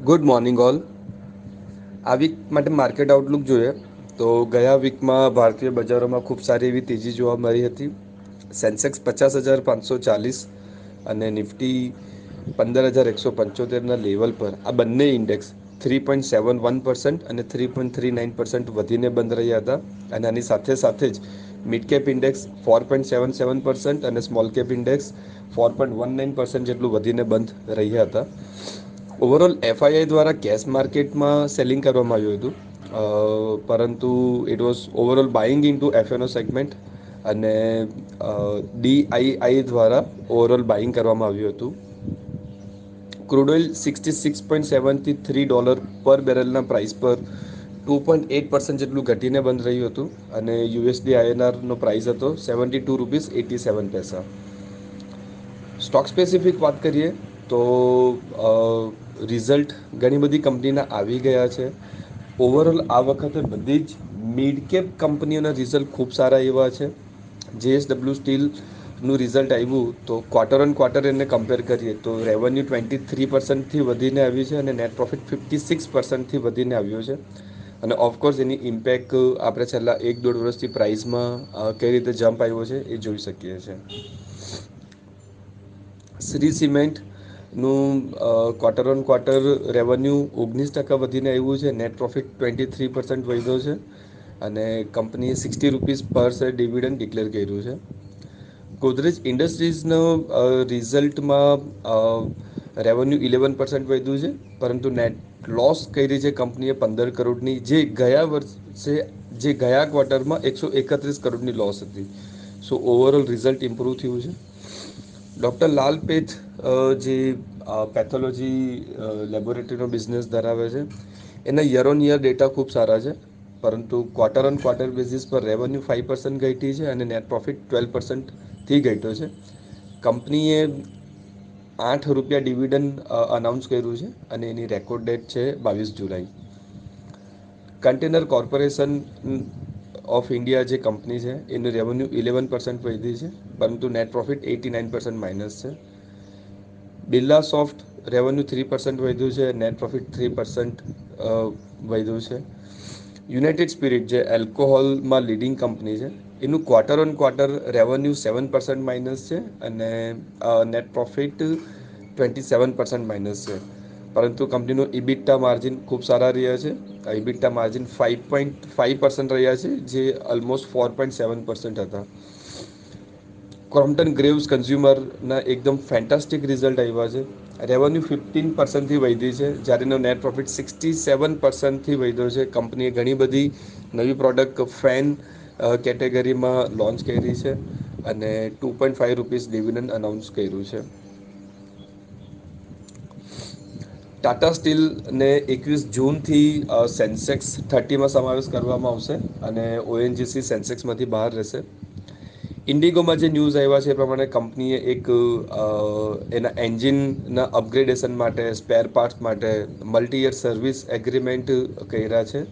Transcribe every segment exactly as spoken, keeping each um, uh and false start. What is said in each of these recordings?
Good morning all. આ week માટે market outlook જોઈએ તો ગયા વીકમાં ભારતીય બજારોમાં ખૂબ સારી એવી તેજી જોવા મળી હતી. સેન્સેક્સ પચાસ હજાર પાંચસો ચાલીસ અને નિફ્ટી પંદર હજાર એકસો પંચોતેરના લેવલ પર આ બંને index three point seven one percent અને three point three nine percent વધીને બંધ રહ્યા હતા. અને આની સાથે સાથે જ mid cap index four point seven seven percent અને small cap index four point one nine percent જેટલું વધીને બંધ રહ્યા હતા. ઓવરઓલ એફઆઈઆઈ દ્વારા કેશ માર્કેટમાં સેલિંગ કરવામાં આવ્યું હતું. અ પરંતુ it was overall buying in to FNO segment અને ડીઆઈઆઈ દ્વારા ઓવરઓલ બાઇંગ કરવામાં આવ્યું હતું. ક્રૂડોઇલ સિક્સટી સિક્સ પોઈન્ટ સેવનથી થ્રી ડોલર પર બેરલના પ્રાઇસ પર ટુ પોઈન્ટ એટ પર્સન્ટ જેટલું ઘટીને બંધ રહ્યું હતું અને યુએસડી આઈએનઆરનો પ્રાઇસ હતો seventy two rupees eighty seven paisa. Stock specific વાત કરીએ તો રિઝલ્ટ ઘણી બધી કંપનીના આવી ગયા છે. ઓવરઓલ આ વખતે બધી જ મિડ કેપ કંપનીઓના રિઝલ્ટ ખૂબ સારા એવા છે. જેએસડબલ્યુ સ્ટીલનું રિઝલ્ટ આવ્યું તો ક્વાર્ટર ઓન ક્વાર્ટર એને કમ્પેર કરીએ તો રેવન્યુ ટ્વેન્ટી થ્રી પર્સન્ટથી વધીને આવ્યું છે અને નેટ પ્રોફિટ ફિફ્ટી સિક્સ પર્સન્ટથી વધીને આવ્યો છે. અને ઓફકોર્સ એની ઇમ્પેક્ટ આપણે છેલ્લા એક દોઢ વર્ષથી પ્રાઇસમાં કઈ રીતે જમ્પ આવ્યો છે એ જોઈ શકીએ છીએ. શ્રી સિમેન્ટનું ક્વાર્ટર ઓન ક્વાર્ટર રેવન્યુ ઓગણીસ ટકા વધીને આવ્યું છે. Net profit twenty three percent વધ્યો છે અને કંપનીએ સિક્સટી રૂપીસ પર શેર ડિવિડન્ડ ડિક્લેર કર્યું છે. ગોદરેજ ઇન્ડસ્ટ્રીઝનો રિઝલ્ટમાં રેવન્યુ ઇલેવન પર્સન્ટ વધ્યું છે પરંતુ નેટ લોસ કરી છે કંપનીએ પંદર કરોડની જે ગયા વર્ષે જે ગયા ક્વાર્ટરમાં એકસો એકત્રીસ કરોડની લોસ હતી. સો ઓવરઓલ રિઝલ્ટ ઇમ્પ્રૂવ થયું છે. ડૉક્ટર લાલ પેથ જે પેથોલોજી લેબોરેટરીનો બિઝનેસ ધરાવે છે એના યર ઓન યર ડેટા ખૂબ સારા છે પરંતુ ક્વાર્ટર ઓન ક્વાર્ટર બેઝિસ પર રેવન્યુ ફાઇવ પર્સન્ટ ઘટી છે અને નેટ પ્રોફિટ ટ્વેલ્વ પર્સન્ટથી ઘટ્યો છે. કંપનીએ આઠ રૂપિયા ડિવિડન્ડ અનાઉન્સ કર્યું છે અને એની રેકોર્ડ ડેટ છે બાવીસ જુલાઈ. કન્ટેનર કોર્પોરેશન ઓફ ઇન્ડિયા જે કંપની છે એનું રેવન્યુ ઇલેવન પર્સન્ટ વધી છે પરંતુ net profit eighty nine percent minus છે. Birla soft revenue three percent વધ્યું છે. નેટ પ્રોફિટ થ્રી પર્સન્ટ વધ્યું છે. યુનાઇટેડ સ્પિરિટ જે એલ્કોહોલમાં લીડિંગ કંપની છે એનું quarter on quarter revenue seven percent minus છે અને net profit twenty seven percent minus છે. પરંતુ કંપનીનું ઇબિટા માર્જિન ખૂબ સારા રહ્યા છે. EBITDA margin five point five percent રહ્યા છે જે almost four point seven percent હતા. ક્રોમ્પ્ટન ગ્રેવ્સ કન્ઝ્યુમરના એકદમ ફેન્ટાસ્ટિક રિઝલ્ટ આવ્યા છે. રેવન્યુ ફિફ્ટીન પર્સન્ટથી વધી છે જ્યારે એનો નેટ પ્રોફિટ સિક્સટી સેવન પર્સન્ટથી વધ્યો છે. કંપનીએ ઘણી બધી નવી પ્રોડક્ટ ફેન કેટેગરીમાં લોન્ચ કરી છે અને two point five rupees dividend announce કર્યું છે. ટાટા સ્ટીલને એકવીસ જૂનથી સેન્સેક્સ થર્ટીમાં સમાવેશ કરવામાં આવશે અને ઓએનજીસી સેન્સેક્સમાંથી બહાર રહેશે. ઇન્ડિગોમાં જે ન્યૂઝ આવ્યા છે એ પ્રમાણે કંપનીએ એક એના એન્જિનના અપગ્રેડેશન માટે સ્પેર પાર્ટ્સ માટે મલ્ટી યર સર્વિસ એગ્રીમેન્ટ કર્યા છે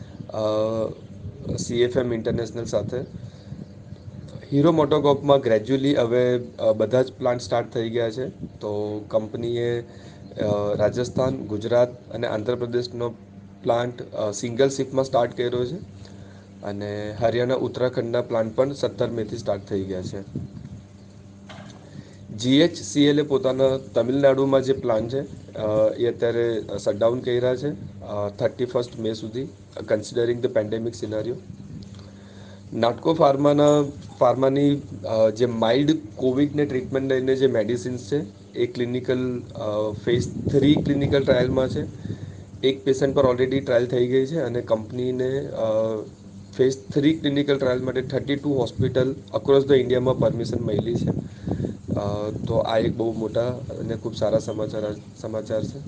સીએફએમ ઇન્ટરનેશનલ સાથે. હીરો મોટોકોપમાં ગ્રેજ્યુઅલી હવે બધા જ પ્લાન્ટ સ્ટાર્ટ થઈ ગયા છે તો કંપનીએ રાજસ્થાન, ગુજરાત અને આંધ્રપ્રદેશનો પ્લાન્ટ સિંગલ શિફ્ટમાં સ્ટાર્ટ કર્યો છે અને હરિયાણા ઉત્તરાખંડના પ્લાન્ટ પણ સત્તર મેથી સ્ટાર્ટ થઈ ગયા છે. જીએચસીએલે પોતાના તમિલનાડુમાં જે પ્લાન છે એ અત્યારે શટડાઉન કર્યા છે થર્ટી ફર્સ્ટ મે સુધી કન્સિડરિંગ ધ પેન્ડેમિક સિનારીઓ. નાટકો ફાર્માના ફાર્માની જે માઇલ્ડ કોવિડને ટ્રીટમેન્ટ લઈને જે મેડિસિન્સ છે એ ક્લિનિકલ ફેઝ થ્રી ક્લિનિકલ ટ્રાયલમાં છે. એક પેશન્ટ પર ઓલરેડી ટ્રાયલ થઈ ગઈ છે અને કંપનીને ફેઝ થ્રી ક્લિનિકલ ટ્રાયલ માટે thirty two hospital across the ઇન્ડિયામાં પરમિશન મળેલી છે. તો આ એક બહુ મોટા અને ખૂબ સારા સમાચાર સમાચાર છે.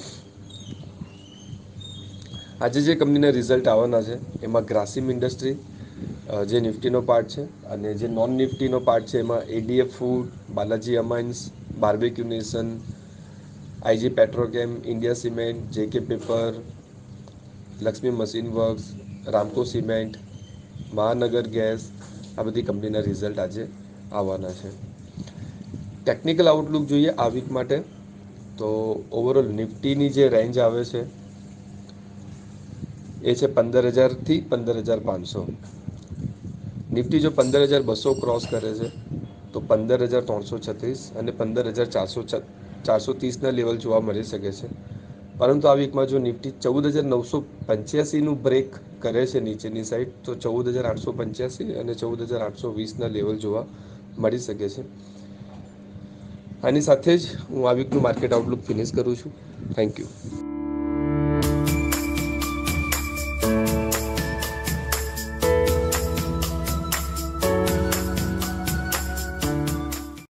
આજે જે કંપનીના રિઝલ્ટ આવવાના છે એમાં ગ્રાસિમ ઇન્ડસ્ટ્રી જે નિફ્ટીનો પાર્ટ છે અને જે નોન નિફ્ટીનો પાર્ટ છે એમાં ADF food, Balaji amines, Barbeque Nation, IG petrochem, India cement, JK paper, Lakshmi machine works, Ramco cement, Mahanagar gas આ બધી કંપનીના રિઝલ્ટ આજે આવવાના છે. ટેકનિકલ આઉટલુક જોઈએ આ વીક માટે તો ઓવરઓલ નિફ્ટીની જે રેન્જ આવે છે એ છે પંદર હજારથી પંદર હજાર પાંચસો. નિફ્ટી જો પંદર હજાર બસો ક્રોસ કરે છે તો પંદર હજાર ત્રણસો છત્રીસ અને પંદર હજાર ચારસો ચારસો ત્રીસના લેવલ જોવા મળી શકે છે. પરંતુ આ વીકમાં જો નિફ્ટી ચૌદ હજાર નવસો પંચ્યાસીનું બ્રેક કરે છે નીચેની સાઈડ, તો ચૌદ હજાર આઠસો પંચ્યાસી અને ચૌદ હજાર આઠસો વીસના લેવલ જોવા મળી શકે છે. આની સાથે જ હું આ વીકનું માર્કેટ આઉટલુક ફિનિશ કરું છું. Thank you.